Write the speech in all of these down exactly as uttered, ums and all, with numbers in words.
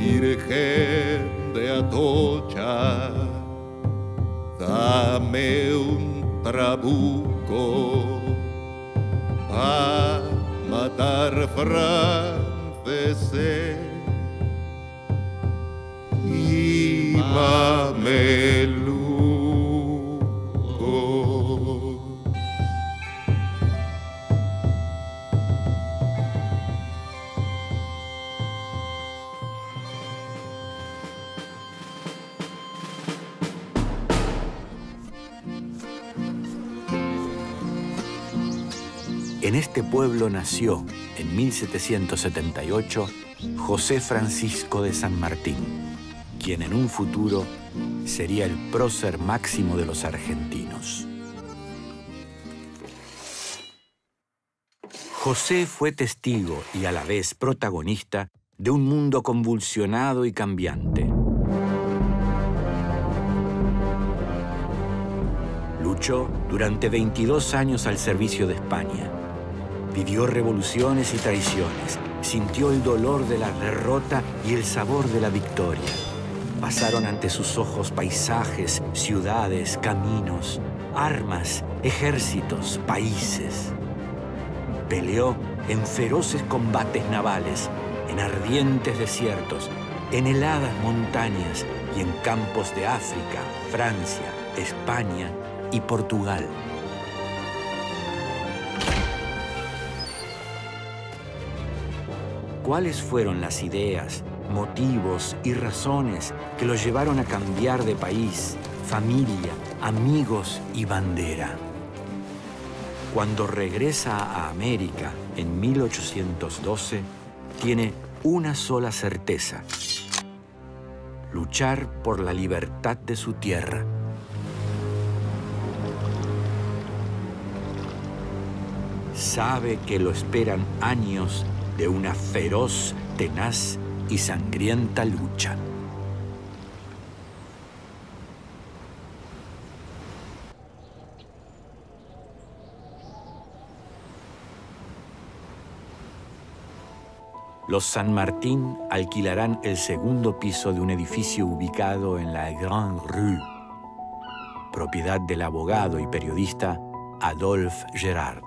Virgen de Atocha, dame un trabuco pa' matar franceses y mamelucos. En este pueblo nació, en mil setecientos setenta y ocho, José Francisco de San Martín, quien en un futuro sería el prócer máximo de los argentinos. José fue testigo y a la vez protagonista de un mundo convulsionado y cambiante. Luchó durante veintidós años al servicio de España. Vivió revoluciones y traiciones, sintió el dolor de la derrota y el sabor de la victoria. Pasaron ante sus ojos paisajes, ciudades, caminos, armas, ejércitos, países. Peleó en feroces combates navales, en ardientes desiertos, en heladas montañas y en campos de África, Francia, España y Portugal. ¿Cuáles fueron las ideas, motivos y razones que lo llevaron a cambiar de país, familia, amigos y bandera? Cuando regresa a América en mil ochocientos doce, tiene una sola certeza: luchar por la libertad de su tierra. Sabe que lo esperan años de una feroz, tenaz y sangrienta lucha. Los San Martín alquilarán el segundo piso de un edificio ubicado en la Grande Rue, propiedad del abogado y periodista Adolphe Gérard.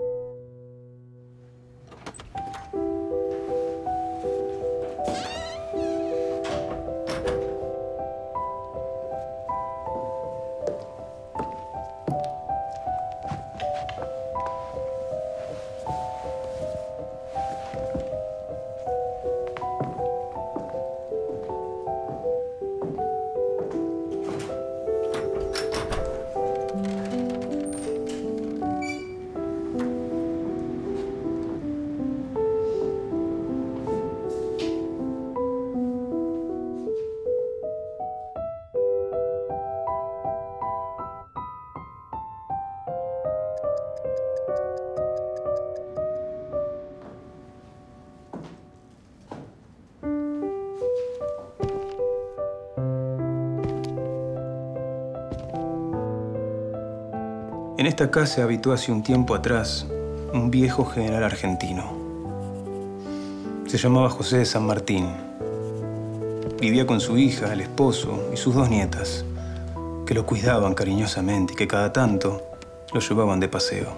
En esta casa habitó hace un tiempo atrás un viejo general argentino. Se llamaba José de San Martín. Vivía con su hija, el esposo y sus dos nietas, que lo cuidaban cariñosamente y que cada tanto lo llevaban de paseo.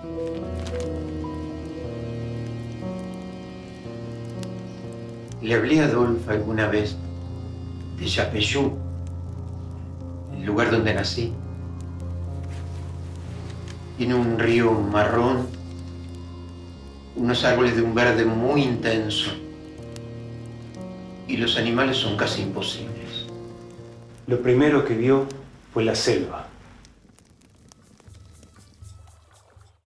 Le hablé a Adolphe alguna vez de Yapeyú, el lugar donde nací. Tiene un río marrón, unos árboles de un verde muy intenso y los animales son casi imposibles. Lo primero que vio fue la selva.